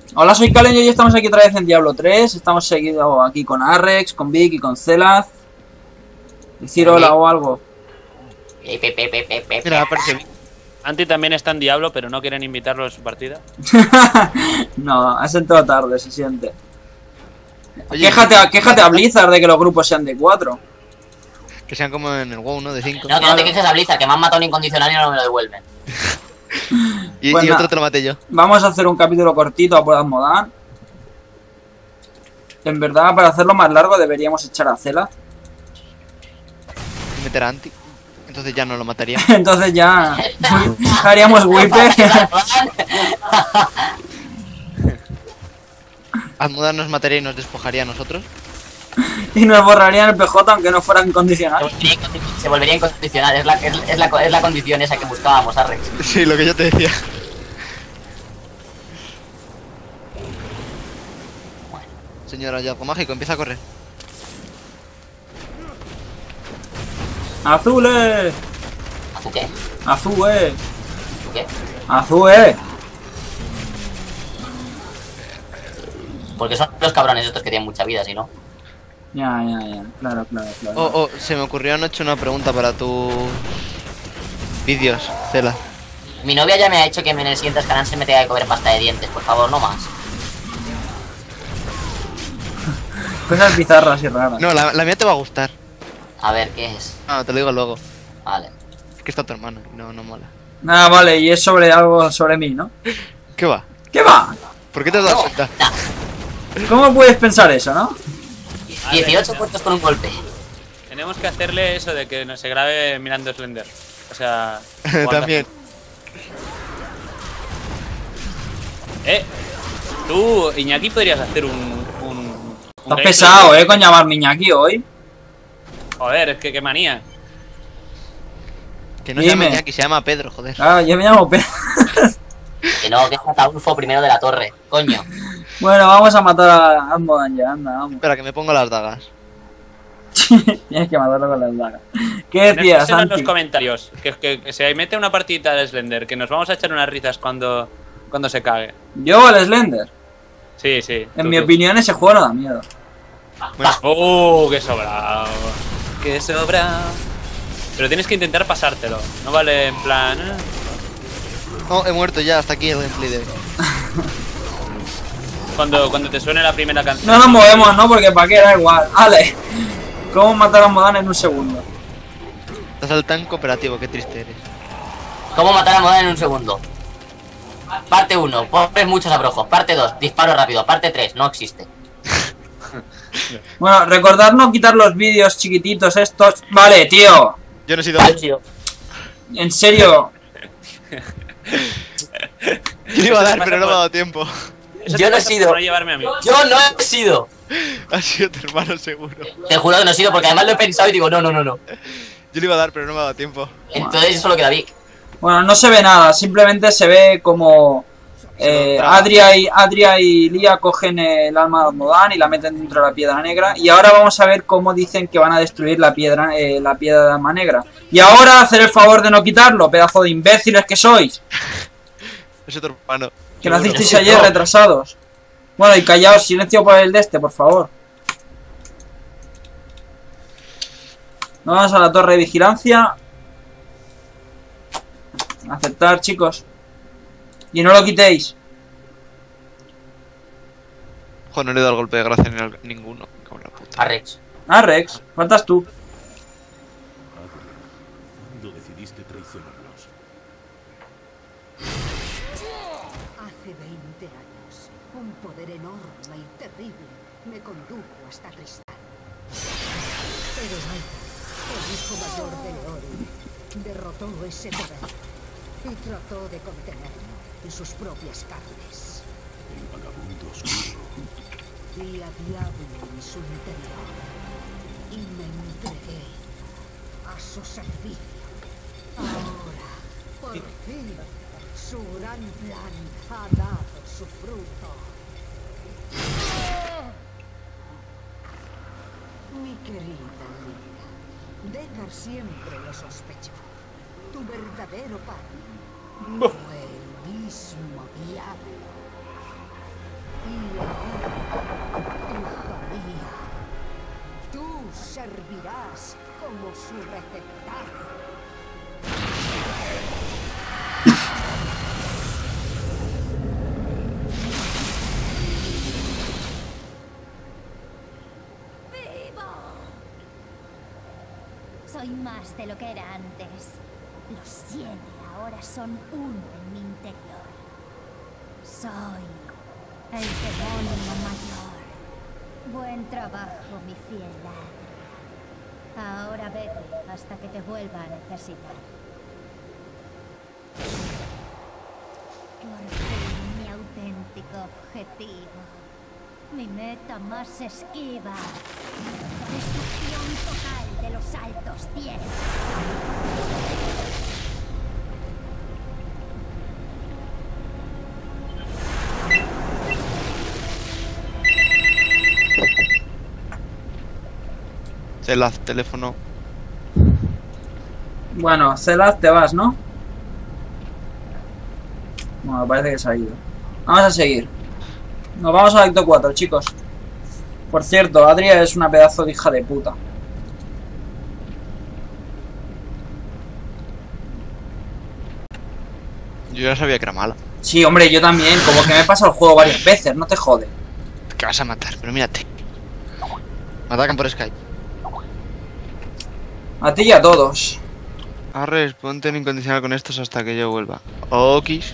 Hola, soy Kalen y hoy estamos aquí otra vez en Diablo 3. Estamos seguidos aquí con Arrex, con Vic y con Celaz. Decir hola o algo. Mira, aparece. Anti también está en Diablo, pero no quieren invitarlo a su partida. No, has entrado tarde, se siente. Oye, Quéjate a Blizzard de que los grupos sean de 4. que sean como en el WoW, ¿no? De 5. No, que no te quejes a Blizzard, que me han matado un incondicional y no me lo devuelven. Y, Pues y nada. otro te lo maté yo. Vamos a hacer un capítulo cortito a pruebas Modan. En verdad, para hacerlo más largo deberíamos echar a Celaz. Y meter a Anti. Entonces ya no lo mataría. Entonces ya haríamos Wipe. Azmodar nos mataría y nos despojaría a nosotros. Y nos borrarían el PJ aunque no fuera incondicional. Se volvería incondicional, es la condición esa que buscábamos, Arrex. Sí, lo que yo te decía. Señor hallazgo mágico, empieza a correr. ¡Azules! ¿Azul qué? ¡Azules! ¿Azul qué? ¡Azules! Porque son los cabrones estos que tienen mucha vida, si no. Ya, claro. Oh, se me ocurrió anoche una pregunta para tus vídeos, Cela. Mi novia ya me ha hecho que en el siguiente canal se me tenga que comer pasta de dientes, por favor, no más. Cosas bizarras y raras. No, la mía te va a gustar. A ver, ¿qué es? No, te lo digo luego. Vale. Es que está tu hermano, no mola. Nada, vale, y es sobre algo sobre mí, ¿no? ¿Qué va? ¿Qué va? ¿Por qué te has dado cuenta? ¿Cómo puedes pensar eso, no? 18 puestos con un golpe. Tenemos que hacerle eso de que no se grabe mirando Slender. O sea... También. Tú, Iñaki, podrías hacer un Estás gameplay. pesado, con llamarme Iñaki hoy. Joder, es que qué manía. Que no se llama Dime. Jackie, se llama Pedro, joder. Ah, yo me llamo Pedro. Que no, que es Ataulfo primero de la torre. Coño. Bueno, vamos a matar a Almodan ya, anda, vamos. Espera, que me pongo las dagas. Tienes que matarlo con las dagas. ¿Qué Ponednos decías, eso en los Santi? comentarios. Que se mete una partidita de Slender. Que nos vamos a echar unas risas cuando se cague. ¿Yo o el Slender? Sí, sí. En tú, mi tú. opinión ese juego no da miedo. ¡Qué sobrado! ¡Qué sobrado! Pero tienes que intentar pasártelo. No vale en plan... Oh, he muerto ya, hasta aquí el gameplay de hoy. Cuando te suene la primera canción. No nos movemos, ¿no? Porque para qué era igual. Vale. ¿Cómo matar a Modan en un segundo? Estás al tan cooperativo, qué triste eres. ¿Cómo matar a Modan en un segundo? Parte 1, pobres muchos abrojos. Parte 2, disparo rápido. Parte 3, no existe. Bueno, recordad no quitar los vídeos chiquititos estos. Vale, tío. Yo no he sido... En serio. Yo le iba a dar, pero no me ha dado tiempo. Eso Yo te no he pasa sido. por no llevarme a mí. Yo no he sido. Ha sido tu hermano seguro. Te juro que no he sido porque además lo he pensado y digo, no. Yo le iba a dar, pero no me ha dado tiempo. Entonces eso lo queda Vic. Bueno, no se ve nada. Simplemente se ve como... Adria y Lía cogen el alma de Modan y la meten dentro de la piedra negra. Y ahora vamos a ver cómo dicen que van a destruir la piedra de alma negra. Y ahora hacer el favor de no quitarlo, pedazo de imbéciles que sois. Es tu hermano. Que lo Seguro. hicisteis ayer retrasados. Bueno, y callaos, silencio por el de este, por favor. Vamos a la torre de vigilancia. Aceptar, chicos. Y no lo quitéis. Joder, no le he dado el golpe de gracia ni a ninguno. Cabrón, la puta. Arrex. Ah, Rex, faltas tú. ¿Cuándo decidiste traicionarlos? Hace 20 años, un poder enorme y terrible me condujo hasta Tristán. Pero Aida, el hijo mayor de Leorin, derrotó ese poder y trató de contenerlo en sus propias carnes. El vagabundo oscuro. Vi a Diablo en su interior y me entregué a su servicio. Ahora, por fin, su gran plan ha dado su fruto. Mi querida Lía, Deckard siempre lo sospechó. Tu verdadero padre fue el mismo diablo. Y ahora, hija mía, tú servirás como su receptáculo. Soy más de lo que era antes. Los 7 ahora son uno en mi interior. Soy el demonio mayor. Buen trabajo, mi fiel Adria. Ahora vete hasta que te vuelva a necesitar. Por fin mi auténtico objetivo. Mi meta más esquiva. La destrucción total de los altos cielos. Celaz, teléfono. Bueno, Celaz, te vas, ¿no? Bueno, parece que se ha ido. Vamos a seguir. Nos vamos al acto 4, chicos. Por cierto, Adria es una pedazo de hija de puta. Yo ya sabía que era mala. Sí, hombre, yo también. Como que me he pasado el juego varias veces, no te jode. Que vas a matar, pero mírate. Me atacan por Skype. A ti y a todos. Arres, ponte en incondicional con estos hasta que yo vuelva. Okis.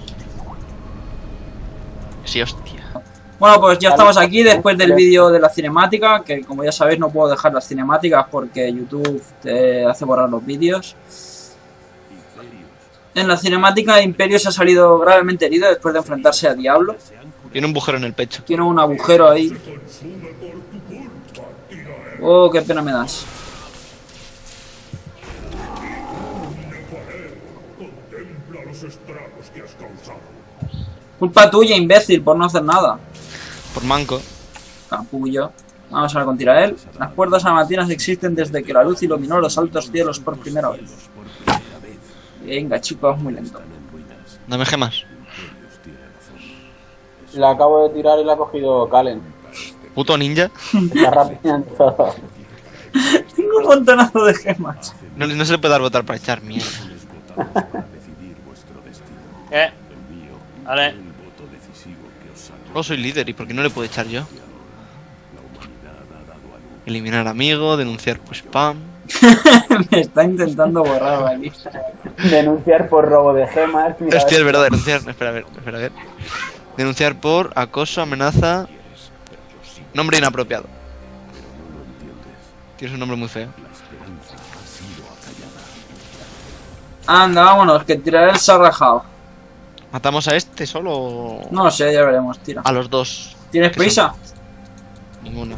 Sí, hostia. Bueno, pues ya estamos aquí después del vídeo de la cinemática, que como ya sabéis no puedo dejar las cinemáticas porque YouTube te hace borrar los vídeos. En la cinemática Imperio se ha salido gravemente herido después de enfrentarse a Diablo. Tiene un agujero en el pecho. Tiene un agujero ahí. Oh, qué pena me das. Contempla los estragos que has causado. Culpa tuya, imbécil, por no hacer nada. Por manco. Capullo. Vamos ahora con Tirael. Las puertas amatinas existen desde que la luz iluminó los altos cielos por primera vez. Venga, chicos, muy lento. Dame gemas. La acabo de tirar y la ha cogido Kalen. Puto ninja. Está rapeando todo. Tengo un montonazo de gemas. No, no se le puede dar votar para echar mierda. Vale. Oh, soy líder, ¿y por qué no le puedo echar yo? Eliminar amigo, denunciar por spam. Me está intentando borrar la lista. Denunciar por robo de gemas. Mira, Hostia, es verdad, denunciar. Espera, a ver. Denunciar por acoso, amenaza. Nombre inapropiado. Tienes un nombre muy feo. Anda, vámonos, que Tirael se ha rajado. ¿Matamos a este solo o...? No sé, ya veremos, tira. A los dos. ¿Tienes ¿Qué prisa? son? Ninguno.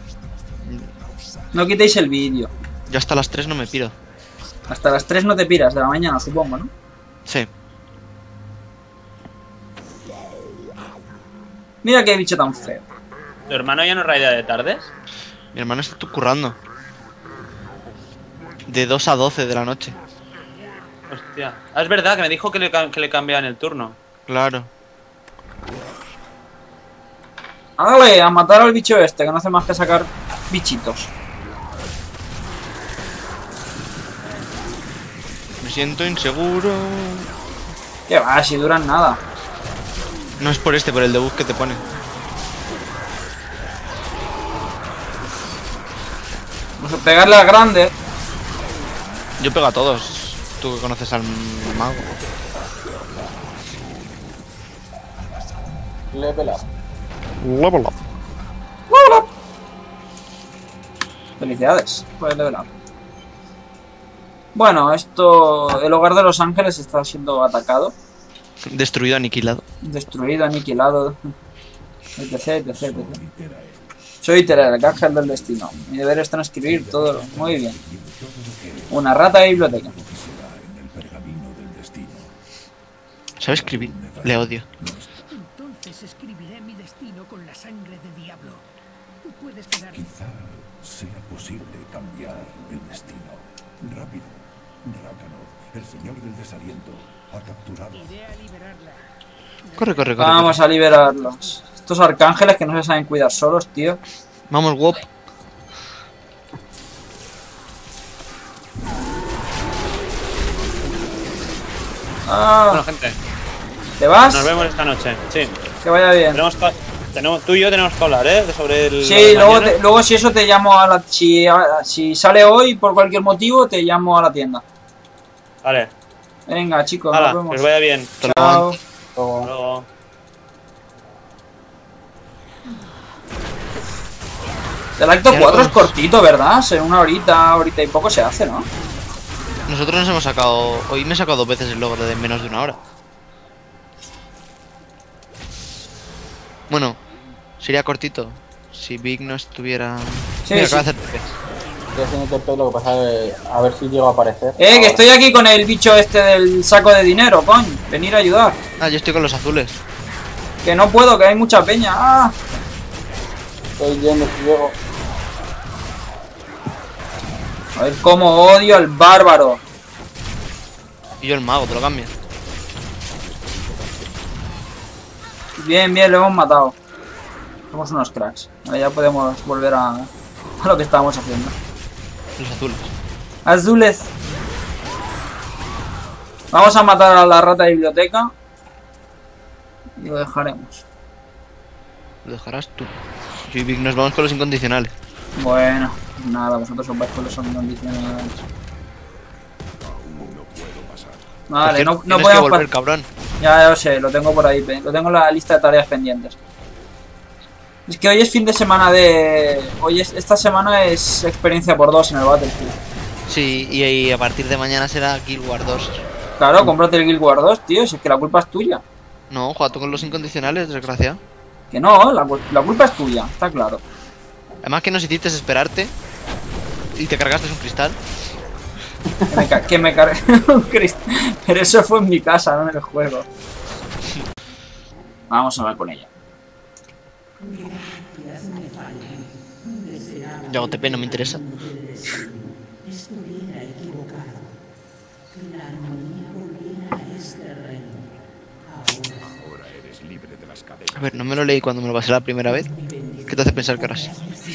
No quitéis el vídeo. Yo hasta las 3 no me piro. Hasta las 3 no te piras de la mañana, supongo, ¿no? Sí. Mira qué bicho tan feo. ¿Tu hermano ya no raidea de tardes? Mi hermano está currando. De 2 a 12 de la noche. Hostia. Ah, es verdad que me dijo que le cambiaban el turno. Claro. Dale, a matar al bicho este, que no hace más que sacar bichitos. Me siento inseguro. Que va, si duran nada. No es por este, por el debug que te pone. Vamos a pegarle al grande. Yo pego a todos. Tú que conoces al mago. level up. Level up. Felicidades por el level up. Bueno, esto... El hogar de los ángeles está siendo atacado. Destruido, aniquilado. Destruido, aniquilado. Etc, etc, etc. Soy Tirael, el ángel del destino. Mi deber es transcribir todo. Muy bien. Una rata de biblioteca. ¿Sabe escribir? Le odio. Entonces escribiré mi destino con la sangre de Diablo. Tú puedes quedar... Quizá sea posible cambiar el destino. Rápido. Rakanoth, el señor del desaliento, ha capturado. Iré a liberarla. Corre. Vamos a liberarlos. Estos arcángeles que no se saben cuidar solos, tío. Vamos, Wop. Bueno, gente, ¿Te vas? nos vemos esta noche. Sí. Que vaya bien. Tú y yo tenemos que hablar, ¿eh? Sobre el... Sí, luego si eso te llamo a la... Si sale hoy por cualquier motivo, te llamo a la tienda. Vale. Venga, chicos, Hala, nos vemos. que os vaya bien. Chao. Hasta luego. El acto 4 es cortito, ¿verdad? En una horita y poco se hace, ¿no? Nosotros nos hemos sacado... Hoy me he sacado 2 veces el logro de menos de 1 hora. Bueno, sería cortito si Vic no estuviera... Sí, Mira, sí. acaba de hacer TP. Estoy haciendo TP, lo que pasa es a ver si llego a aparecer. Que Ahora. estoy aquí con el bicho este del saco de dinero, coño. Venir a ayudar. Ah, yo estoy con los azules. Que no puedo, que hay mucha peña. ¡Ah! Estoy yendo, si llego. A ver cómo odio al bárbaro. Y yo el mago, te lo cambio. Bien, bien, lo hemos matado. Somos unos cracks. Ahora ya podemos volver a lo que estábamos haciendo. Los azules. Azules. Vamos a matar a la rata de biblioteca. Y lo dejaremos. Lo dejarás tú. Yo y Vic nos vamos con los incondicionales. Bueno, nada, vosotros os vais con los incondicionales. Vale, no Tienes que podemos volver, cabrón. Ya lo sé, lo tengo por ahí, lo tengo en la lista de tareas pendientes. Es que hoy es fin de semana de... Esta semana es experiencia por 2 en el Battlefield. Sí, y a partir de mañana será Guild Wars 2. Claro, cómprate el Guild Wars 2, tío, si es que la culpa es tuya. No, juega tú con los incondicionales, desgraciado. Que no, la culpa es tuya, está claro. Además que nos hiciste esperarte y te cargaste un cristal. Que me cargué un cristal. Pero eso fue en mi casa, no en el juego. Vamos a hablar con ella. Yo hago TP, no me interesa. A ver, no me lo leí cuando me lo pasé la primera vez. ¿Qué te hace pensar que ahora sí?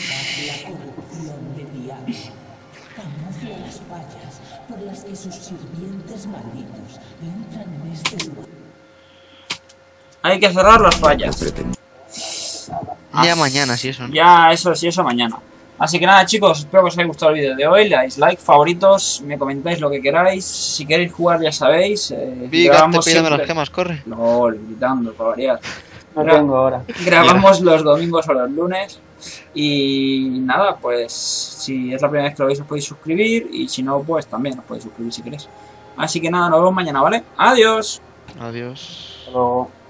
Hay que cerrar las fallas. Ya mañana, si eso, ¿no? Ya, eso sí, eso mañana. Así que nada, chicos, espero que os haya gustado el vídeo de hoy. Le dais like, favoritos, me comentáis lo que queráis. Si queréis jugar, ya sabéis. Grabamos siempre... las gemas, corre. No, gritando, para variar. No tengo ahora. Grabamos los domingos o los lunes. Y nada, pues si es la primera vez que lo veis os podéis suscribir. Y si no, pues también os podéis suscribir si queréis. Así que nada, nos vemos mañana, ¿vale? Adiós. Adiós. Hasta luego.